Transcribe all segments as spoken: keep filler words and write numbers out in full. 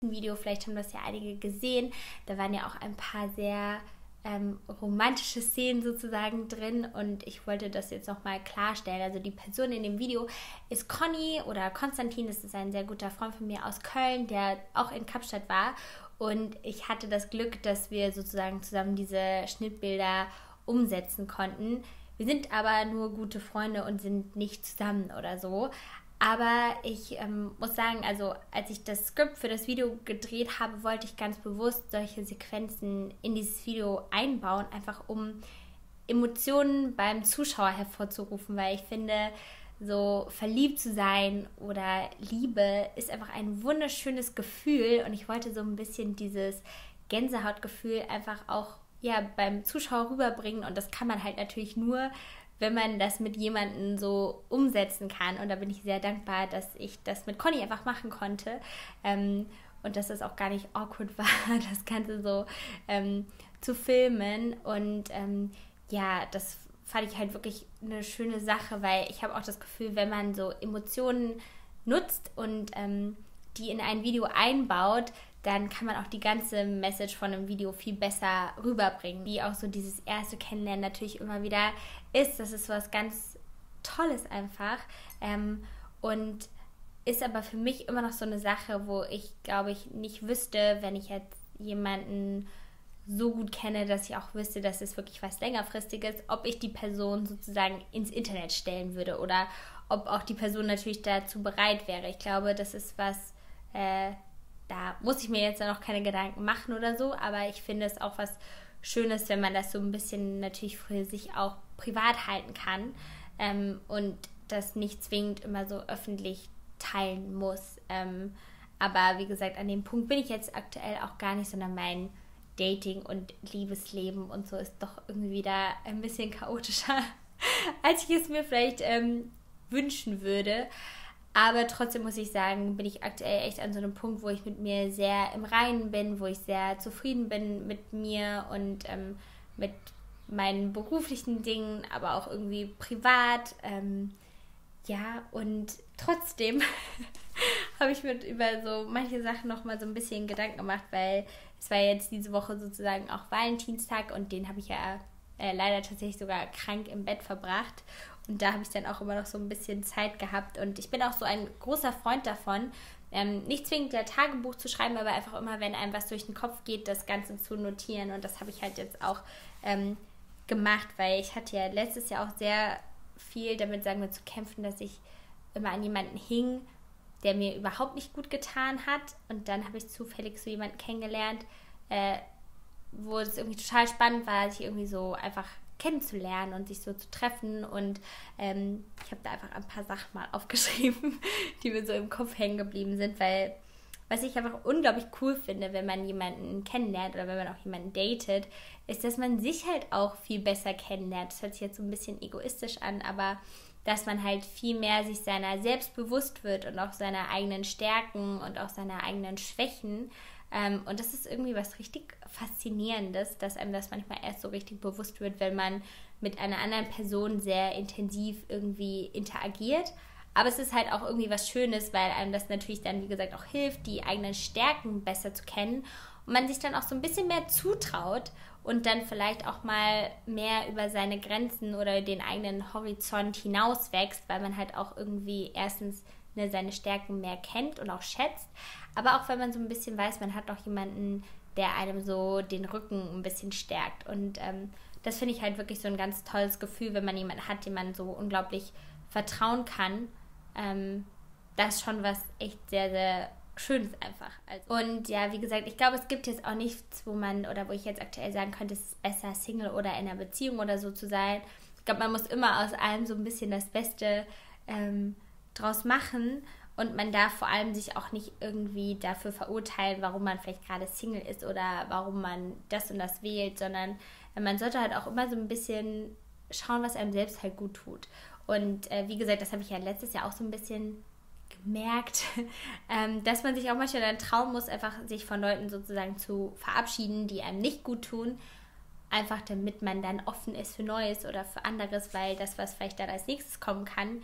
Video, vielleicht haben das ja einige gesehen, da waren ja auch ein paar sehr ähm, romantische Szenen sozusagen drin und ich wollte das jetzt nochmal klarstellen. Also die Person in dem Video ist Conny oder Konstantin, das ist ein sehr guter Freund von mir aus Köln, der auch in Kapstadt war und ich hatte das Glück, dass wir sozusagen zusammen diese Schnittbilder umsetzen konnten. Wir sind aber nur gute Freunde und sind nicht zusammen oder so. Aber ich ähm, muss sagen, also als ich das Skript für das Video gedreht habe, wollte ich ganz bewusst solche Sequenzen in dieses Video einbauen, einfach um Emotionen beim Zuschauer hervorzurufen, weil ich finde, so verliebt zu sein oder Liebe ist einfach ein wunderschönes Gefühl und ich wollte so ein bisschen dieses Gänsehautgefühl einfach auch ja, beim Zuschauer rüberbringen und das kann man halt natürlich nur, wenn man das mit jemandem so umsetzen kann. Und da bin ich sehr dankbar, dass ich das mit Conny einfach machen konnte. Ähm, und dass das auch gar nicht awkward war, das Ganze so ähm, zu filmen. Und ähm, ja, das fand ich halt wirklich eine schöne Sache, weil ich habe auch das Gefühl, wenn man so Emotionen nutzt und ähm, die in ein Video einbaut, dann kann man auch die ganze Message von einem Video viel besser rüberbringen. Wie auch so dieses erste Kennenlernen natürlich immer wieder ist. Das ist was ganz Tolles einfach. Ähm, und ist aber für mich immer noch so eine Sache, wo ich, glaube ich, nicht wüsste, wenn ich jetzt jemanden so gut kenne, dass ich auch wüsste, dass es wirklich was längerfristiges, ob ich die Person sozusagen ins Internet stellen würde oder ob auch die Person natürlich dazu bereit wäre. Ich glaube, das ist was... Äh, Da muss ich mir jetzt noch keine Gedanken machen oder so, aber ich finde es auch was Schönes, wenn man das so ein bisschen natürlich für sich auch privat halten kann ähm, und das nicht zwingend immer so öffentlich teilen muss. Ähm, aber wie gesagt, an dem Punkt bin ich jetzt aktuell auch gar nicht, sondern mein Dating- und Liebesleben und so ist doch irgendwie wieder ein bisschen chaotischer, als ich es mir vielleicht ähm, wünschen würde. Aber trotzdem muss ich sagen, bin ich aktuell echt an so einem Punkt, wo ich mit mir sehr im Reinen bin, wo ich sehr zufrieden bin mit mir und ähm, mit meinen beruflichen Dingen, aber auch irgendwie privat. Ähm, ja, und trotzdem habe ich mir über so manche Sachen nochmal so ein bisschen Gedanken gemacht, weil es war jetzt diese Woche sozusagen auch Valentinstag und den habe ich ja äh, leider tatsächlich sogar krank im Bett verbracht. Und da habe ich dann auch immer noch so ein bisschen Zeit gehabt. Und ich bin auch so ein großer Freund davon, ähm, nicht zwingend ein Tagebuch zu schreiben, aber einfach immer, wenn einem was durch den Kopf geht, das Ganze zu notieren. Und das habe ich halt jetzt auch ähm, gemacht, weil ich hatte ja letztes Jahr auch sehr viel damit, sagen wir, zu kämpfen, dass ich immer an jemanden hing, der mir überhaupt nicht gut getan hat. Und dann habe ich zufällig so jemanden kennengelernt, äh, wo es irgendwie total spannend war, sich irgendwie so einfach kennenzulernen und sich so zu treffen und ähm, ich habe da einfach ein paar Sachen mal aufgeschrieben, die mir so im Kopf hängen geblieben sind, weil was ich einfach unglaublich cool finde, wenn man jemanden kennenlernt oder wenn man auch jemanden datet, ist, dass man sich halt auch viel besser kennenlernt. Das hört sich jetzt so ein bisschen egoistisch an, aber dass man halt viel mehr sich seiner selbst bewusst wird und auch seiner eigenen Stärken und auch seiner eigenen Schwächen. Ähm, und das ist irgendwie was richtig Faszinierendes, dass einem das manchmal erst so richtig bewusst wird, wenn man mit einer anderen Person sehr intensiv irgendwie interagiert. Aber es ist halt auch irgendwie was Schönes, weil einem das natürlich dann, wie gesagt, auch hilft, die eigenen Stärken besser zu kennen und man sich dann auch so ein bisschen mehr zutraut und dann vielleicht auch mal mehr über seine Grenzen oder den eigenen Horizont hinaus wächst, weil man halt auch irgendwie erstens ne, seine Stärken mehr kennt und auch schätzt, aber auch wenn man so ein bisschen weiß, man hat noch jemanden, der einem so den Rücken ein bisschen stärkt und ähm, das finde ich halt wirklich so ein ganz tolles Gefühl, wenn man jemanden hat, dem man so unglaublich vertrauen kann. Ähm, das ist schon was echt sehr, sehr Schönes einfach. Und ja, wie gesagt, ich glaube, es gibt jetzt auch nichts, wo man oder wo ich jetzt aktuell sagen könnte, es ist besser, Single oder in einer Beziehung oder so zu sein. Ich glaube, man muss immer aus allem so ein bisschen das Beste ähm, draus machen und man darf vor allem sich auch nicht irgendwie dafür verurteilen, warum man vielleicht gerade Single ist oder warum man das und das wählt, sondern man sollte halt auch immer so ein bisschen schauen, was einem selbst halt gut tut. Und äh, wie gesagt, das habe ich ja letztes Jahr auch so ein bisschen gemerkt, ähm, dass man sich auch manchmal dann trauen muss, einfach sich von Leuten sozusagen zu verabschieden, die einem nicht gut tun, einfach damit man dann offen ist für Neues oder für anderes, weil das, was vielleicht dann als nächstes kommen kann,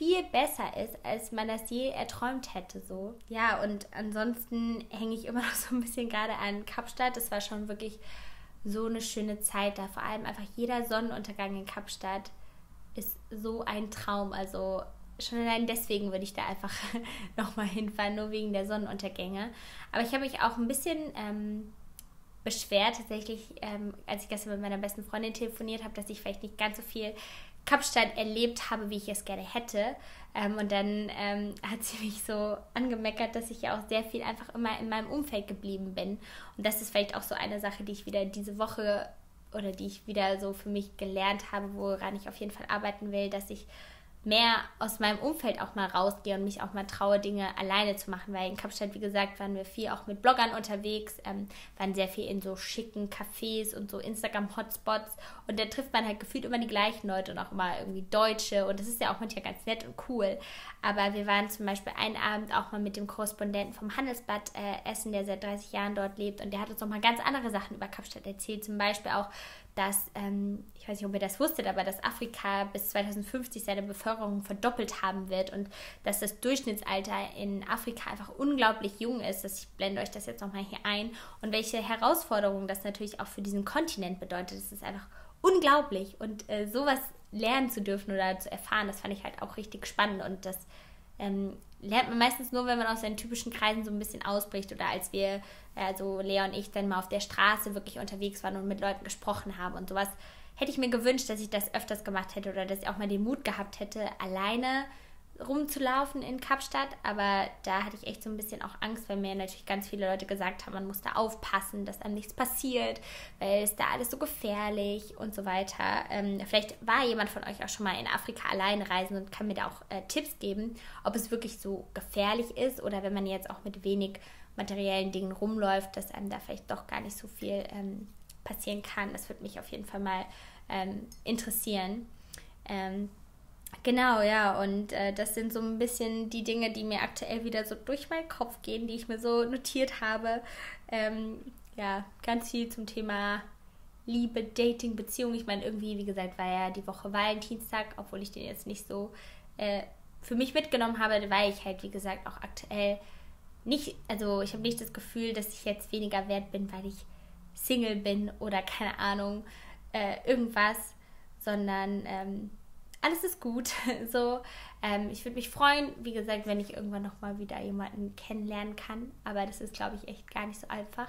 viel besser ist, als man das je erträumt hätte. So. Ja, und ansonsten hänge ich immer noch so ein bisschen gerade an Kapstadt. Das war schon wirklich so eine schöne Zeit da. Vor allem einfach jeder Sonnenuntergang in Kapstadt ist so ein Traum. Also schon allein deswegen würde ich da einfach nochmal hinfahren, nur wegen der Sonnenuntergänge. Aber ich habe mich auch ein bisschen ähm, beschwert, tatsächlich, ähm, als ich gestern mit meiner besten Freundin telefoniert habe, dass ich vielleicht nicht ganz so viel Kapstadt erlebt habe, wie ich es gerne hätte. Ähm, und dann ähm, hat sie mich so angemeckert, dass ich ja auch sehr viel einfach immer in meinem Umfeld geblieben bin. Und das ist vielleicht auch so eine Sache, die ich wieder diese Woche oder die ich wieder so für mich gelernt habe, woran ich auf jeden Fall arbeiten will, dass ich mehr aus meinem Umfeld auch mal rausgehe und mich auch mal traue, Dinge alleine zu machen, weil in Kapstadt, wie gesagt, waren wir viel auch mit Bloggern unterwegs, ähm, waren sehr viel in so schicken Cafés und so Instagram-Hotspots und da trifft man halt gefühlt immer die gleichen Leute und auch immer irgendwie Deutsche und das ist ja auch manchmal ganz nett und cool, aber wir waren zum Beispiel einen Abend auch mal mit dem Korrespondenten vom Handelsblatt äh, essen, der seit dreißig Jahren dort lebt und der hat uns nochmal ganz andere Sachen über Kapstadt erzählt, zum Beispiel auch, dass, ähm, ich weiß nicht, ob ihr das wusstet, aber dass Afrika bis zweitausendfünfzig seine Bevölkerung verdoppelt haben wird und dass das Durchschnittsalter in Afrika einfach unglaublich jung ist. Ich blende euch das jetzt nochmal hier ein. Und welche Herausforderungen das natürlich auch für diesen Kontinent bedeutet. Das ist einfach unglaublich. Und äh, sowas lernen zu dürfen oder zu erfahren, das fand ich halt auch richtig spannend. Und das ähm, lernt man meistens nur, wenn man aus seinen typischen Kreisen so ein bisschen ausbricht oder als wir, also Lea und ich, dann mal auf der Straße wirklich unterwegs waren und mit Leuten gesprochen haben und sowas. Hätte ich mir gewünscht, dass ich das öfters gemacht hätte oder dass ich auch mal den Mut gehabt hätte, alleine rumzulaufen in Kapstadt, aber da hatte ich echt so ein bisschen auch Angst, weil mir natürlich ganz viele Leute gesagt haben, man muss da aufpassen, dass einem nichts passiert, weil es da alles so gefährlich und so weiter. Ähm, vielleicht war jemand von euch auch schon mal in Afrika alleine reisen und kann mir da auch äh, Tipps geben, ob es wirklich so gefährlich ist oder wenn man jetzt auch mit wenig materiellen Dingen rumläuft, dass einem da vielleicht doch gar nicht so viel ähm, passieren kann. Das würde mich auf jeden Fall mal ähm, interessieren. Ähm, Genau, ja, und äh, das sind so ein bisschen die Dinge, die mir aktuell wieder so durch meinen Kopf gehen, die ich mir so notiert habe. Ähm, ja, ganz viel zum Thema Liebe, Dating, Beziehung. Ich meine, irgendwie, wie gesagt, war ja die Woche Valentinstag, obwohl ich den jetzt nicht so äh, für mich mitgenommen habe, weil ich halt, wie gesagt, auch aktuell nicht, also ich habe nicht das Gefühl, dass ich jetzt weniger wert bin, weil ich Single bin oder keine Ahnung, äh, irgendwas, sondern ähm, alles ist gut. So, ähm, ich würde mich freuen, wie gesagt, wenn ich irgendwann nochmal wieder jemanden kennenlernen kann. Aber das ist, glaube ich, echt gar nicht so einfach.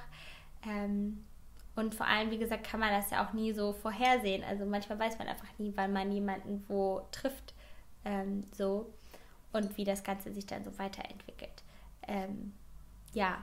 Ähm, und vor allem, wie gesagt, kann man das ja auch nie so vorhersehen. Also manchmal weiß man einfach nie, wann man jemanden wo trifft. Ähm, so. Und wie das Ganze sich dann so weiterentwickelt. Ähm, ja,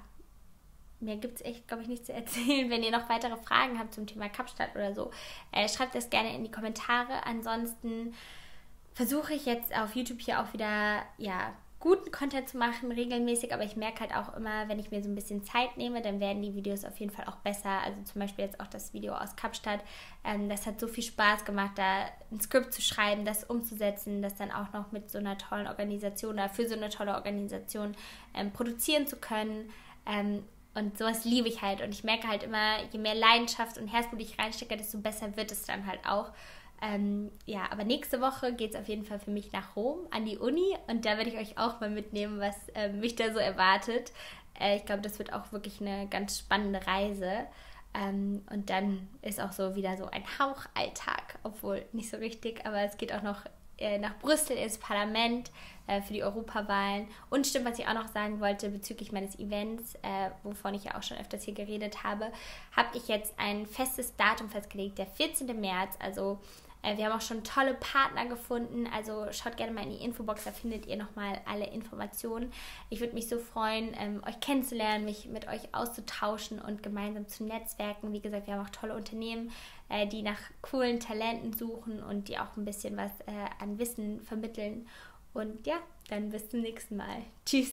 mir gibt es echt, glaube ich, nichts zu erzählen. Wenn ihr noch weitere Fragen habt zum Thema Kapstadt oder so, äh, schreibt das gerne in die Kommentare. Ansonsten versuche ich jetzt auf YouTube hier auch wieder, ja, guten Content zu machen, regelmäßig, aber ich merke halt auch immer, wenn ich mir so ein bisschen Zeit nehme, dann werden die Videos auf jeden Fall auch besser. Also zum Beispiel jetzt auch das Video aus Kapstadt. Ähm, das hat so viel Spaß gemacht, da ein Skript zu schreiben, das umzusetzen, das dann auch noch mit so einer tollen Organisation oder für so eine tolle Organisation ähm, produzieren zu können. Ähm, und sowas liebe ich halt. Und ich merke halt immer, je mehr Leidenschaft und Herzblut ich reinstecke, desto besser wird es dann halt auch. Ähm, ja, aber nächste Woche geht es auf jeden Fall für mich nach Rom, an die Uni und da werde ich euch auch mal mitnehmen, was äh, mich da so erwartet. Äh, ich glaube, das wird auch wirklich eine ganz spannende Reise ähm, und dann ist auch so wieder so ein Hauchalltag, obwohl nicht so richtig, aber es geht auch noch äh, nach Brüssel ins Parlament äh, für die Europawahlen und stimmt, was ich auch noch sagen wollte bezüglich meines Events, äh, wovon ich ja auch schon öfters hier geredet habe, habe ich jetzt ein festes Datum festgelegt, der vierzehnte März, also wir haben auch schon tolle Partner gefunden, also schaut gerne mal in die Infobox, da findet ihr nochmal alle Informationen. Ich würde mich so freuen, ähm, euch kennenzulernen, mich mit euch auszutauschen und gemeinsam zu netzwerken. Wie gesagt, wir haben auch tolle Unternehmen, äh, die nach coolen Talenten suchen und die auch ein bisschen was äh, an Wissen vermitteln. Und ja, dann bis zum nächsten Mal. Tschüss!